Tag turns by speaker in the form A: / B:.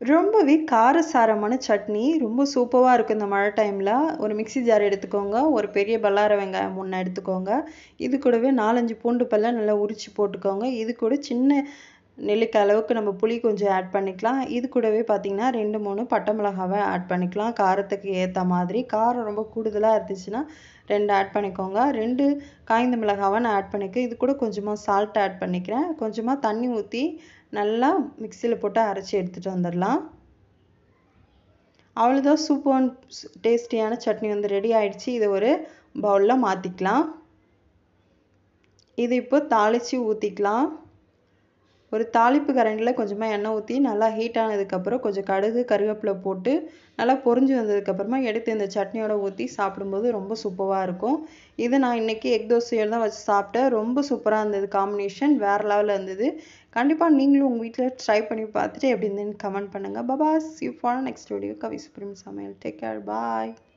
A: ரொம்பவே காரசாரமான சட்னி. ரொம்ப சூப்பரா இருக்கும் இந்த மழை டைம்ல. ஒரு மிக்ஸி ஜார் எடுத்துக்கோங்க. ஒரு பெரிய பல்லார வெங்காயம் 3 எடுத்துக்கோங்க. இது கூடவே 4, 5 பூண்டு பல்ல நல்லா உரிச்சு போட்டுக்கோங்க. இது கூட சின்ன நெல்லிக்காய் அளவுக்கு நம்ம புளி கொஞ்சம் ஆட் பண்ணிக்கலாம். இது கூடவே பார்த்தீங்கன்னா 2, 3 பட்டை மிளகாவ ஆட் பண்ணிக்கலாம். காரத்துக்கு ஏத்த மாதிரி. காரம் ரொம்ப கூடுதலா இருந்துச்சுன்னா 2 ஆட் பண்ணிக்கோங்க. 2 காய்ந்த மிளகாவ நான் ஆட் பண்ணிக்கிறேன். இது கூட கொஞ்சமா சால்ட் ஆட் பண்ணிக்கிறேன். கொஞ்சமா தண்ணி ஊத்தி நல்லா மிக்ஸியில போட்டு அரைச்சு எடுத்துட்டு வந்துடலாம். அவ்வளோதான், சூப்பர் டேஸ்டியான சட்னி வந்து ரெடி ஆயிடுச்சு. இதை ஒரு பவுலில் மாற்றிக்கலாம். இது இப்போ தாளித்து ஊற்றிக்கலாம். ஒரு தாளிப்பு கரண்டியில் கொஞ்சமாக எண்ணெய் ஊற்றி நல்லா ஹீட் ஆனதுக்கப்புறம் கொஞ்சம் கடுகு கருவேப்பிலை போட்டு நல்லா பொரிஞ்சு வந்ததுக்கப்புறமா எடுத்து இந்த சட்னியோட ஊற்றி சாப்பிடும்போது ரொம்ப சூப்பராக இருக்கும். இது நான் இன்றைக்கி எக் தோசையோடு தான் வச்சு சாப்பிட்டேன். ரொம்ப சூப்பராக இருந்தது. காம்பினேஷன் வேறு லெவலில் இருந்தது. கண்டிப்பாக நீங்களும் உங்கள் வீட்டில் ட்ரை பண்ணி பார்த்துட்டு எப்படி இருந்ததுன்னு கமெண்ட் பண்ணுங்கள். Bye. See you for next video. Kavi supreme சமையல். Take care. பாய்.